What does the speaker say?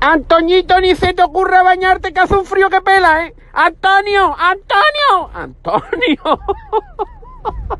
Antoñito, ni se te ocurra bañarte, que hace un frío que pela, ¿eh? Antonio, Antonio, Antonio.